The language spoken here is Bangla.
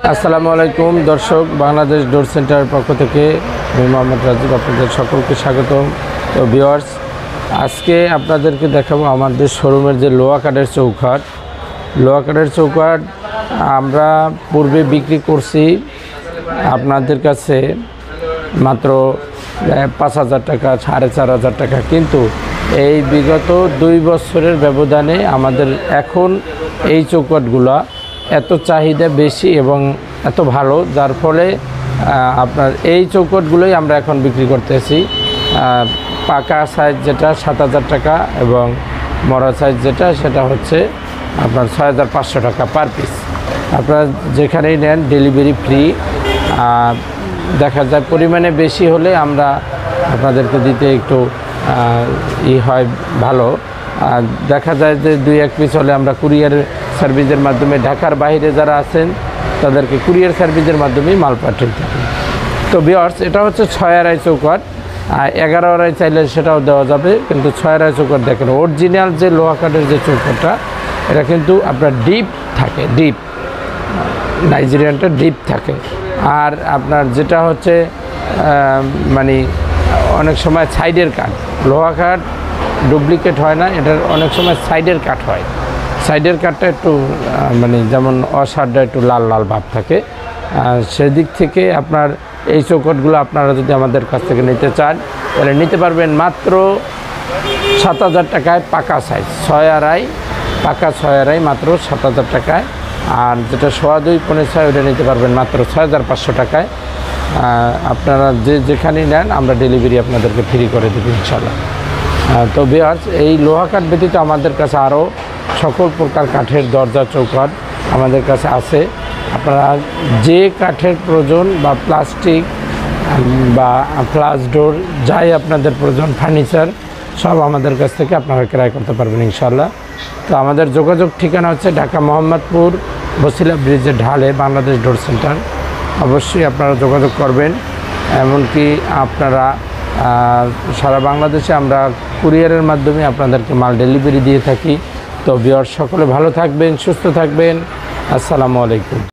আসসালামু আলাইকুম দর্শক, বাংলাদেশ ডোর সেন্টারের পক্ষ থেকে আমি মোহাম্মদ রাজীব আপনাদের সকলকে স্বাগতম। তো ভিউয়ার্স, আজকে আপনাদেরকে দেখাবো আমাদের শোরুমের যে লোহা কাঠের চৌকাঠ আমরা পূর্বে বিক্রি করছি আপনাদের কাছে মাত্র 5,000 টাকা, 4,500 টাকা, কিন্তু এই বিগত 2 বছরের ব্যবধানে আমাদের এখন এই চৌকাঠগুলা এত চাহিদা বেশি এবং এত ভালো, যার ফলে আপনার এই চৌকাঠগুলোই আমরা এখন বিক্রি করতেছি। পাকা সাইজ যেটা 7,000 টাকা এবং মরা সাইজ যেটা সেটা হচ্ছে আপনার 6,500 টাকা পার পিস। আপনারা যেখানেই নেন ডেলিভারি ফ্রি। দেখা যায় পরিমাণে বেশি হলে আমরা আপনাদেরকে দিতে একটু হয় ভালো। দেখা যায় যে 2-1 পিস হলে আমরা কুরিয়ার সার্ভিসের মাধ্যমে ঢাকার বাইরে যারা আছেন তাদেরকে কুরিয়ার সার্ভিসের মাধ্যমেই মাল পাঠিয়ে থাকি। তো ভিউয়ার্স, এটা হচ্ছে 6.5 চৌকাঠ। 11.5 চাইলে সেটাও দেওয়া যাবে, কিন্তু 6.5 চৌকাঠ দেখেন অরিজিনাল যে লোহা কাঠের যে চৌকাঠটা, এটা কিন্তু আপনার ডিপ থাকে, ডিপ নাইজেরিয়ানটা ডিপ থাকে। আর আপনার যেটা হচ্ছে মানে অনেক সময় সাইডের কাঠ, লোহা কাঠ ডুপ্লিকেট হয় না, এটার অনেক সময় সাইডের কাঠ হয়। সাইডের কাঠটা একটু মানে যেমন অসারটা একটু লাল লাল ভাব থাকে। সেদিক থেকে আপনার এই চৌকাঠগুলো আপনারা যদি আমাদের কাছ থেকে নিতে চান তাহলে নিতে পারবেন মাত্র 7,000 টাকায় পাকা সাইজ 6.5, পাকা 6.5 মাত্র 7,000 টাকায়। আর যেটা 2.25 পৌনে 6 ওটা নিতে পারবেন মাত্র 6,500 টাকায়। আপনারা যেখানেই নেন আমরা ডেলিভারি আপনাদেরকে ফ্রি করে দেবো ইনশাল্লাহ। তো ভিউয়ার্স, এই লোহা কাঠ ব্যতীত আমাদের কাছে আরও সকল প্রকার কাঠের দরজা চৌকাঠ আমাদের কাছে আছে। আপনারা যে কাঠের প্রয়োজন বা প্লাস্টিক বা ফ্লাশ ডোর যাই আপনাদের প্রয়োজন, ফার্নিচার সব আমাদের কাছ থেকে আপনারা ক্রয় করতে পারবেন ইনশাল্লাহ। তো আমাদের যোগাযোগ ঠিকানা হচ্ছে ঢাকা মোহাম্মদপুর বসিলা ব্রিজের ঢালে বাংলাদেশ ডোর সেন্টার। অবশ্যই আপনারা যোগাযোগ করবেন। এমনকি আপনারা সারা বাংলাদেশে আমরা কুরিয়ারের মাধ্যমে আপনাদেরকে মাল ডেলিভারি দিয়ে থাকি। তো ভিউয়ার্স, সকলে ভালো থাকবেন, সুস্থ থাকবেন। আসসালামু আলাইকুম।